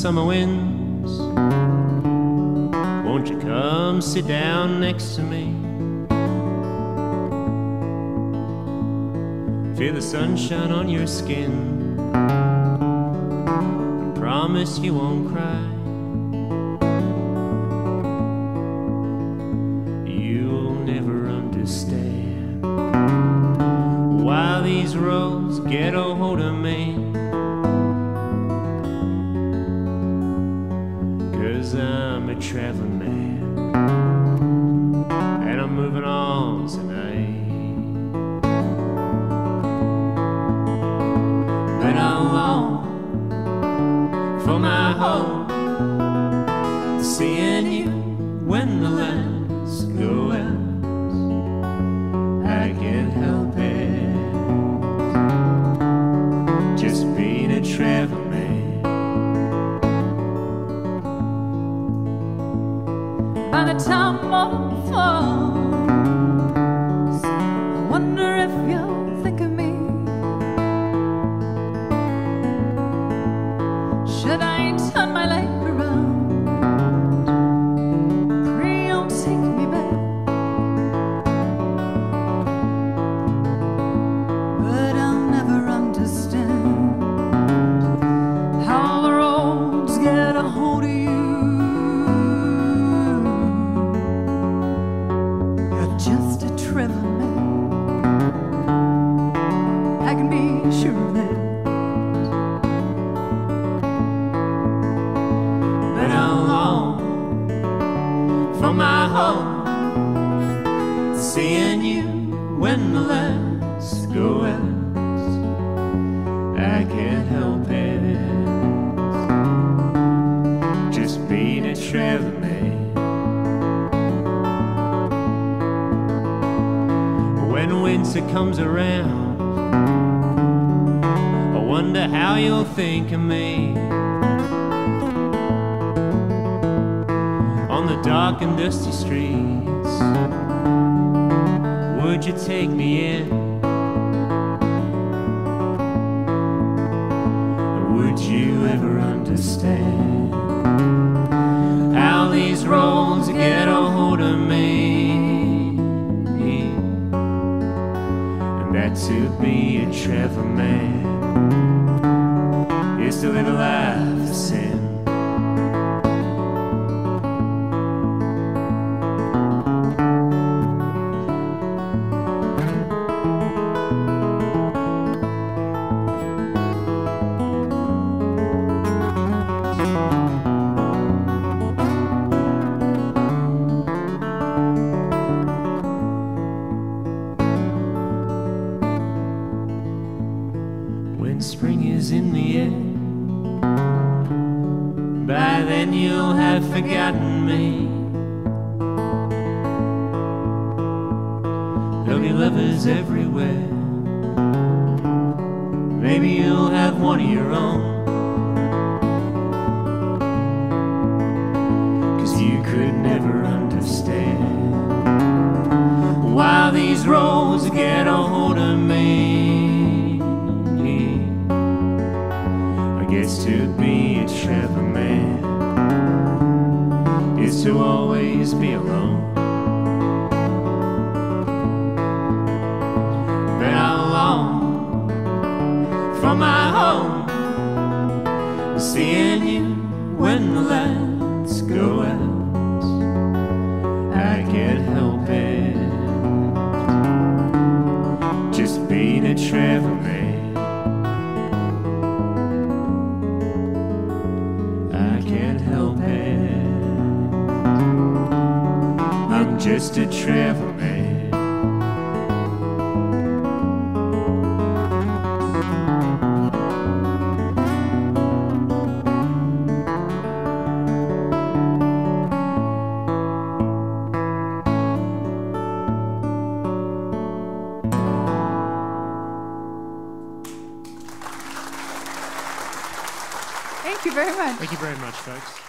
summer winds, won't you come sit down next to me? Feel the sunshine on your skin, and promise you won't cry. You'll never understand why these roads get a hold of me, 'cause I'm a traveling man, and I'm moving on tonight. But I long for my home, seeing you when the lights go out. I can't help it, just being a traveling man. By the time morning falls, I wonder if you'll think of me. Should I turn my life around? Pray don't take me back. But I'll never understand how the roads get a hold of you. You're just a traveling man, I can be sure of that. But I long for my home, seeing you when the lights go out. I can't help it, just being a traveling man. When winter comes around, I wonder how you'll think of me. On the dark and dusty streets, would you take me in? Would you ever understand how these roads get a hold of me? And that to be a traveling man is to live a life of sin. When spring is in the air, by then you'll have forgotten me. There'll be lovers everywhere, maybe you'll have one of your own. 'Cause you could never understand why these roads get a hold of me. I guess to be a traveling man is to always be alone. But I long for my home, seeing you when the lights go out. I can't help it, just being a traveling man. I can't help it, I'm just a traveling man. Thank you very much. Thank you very much, folks.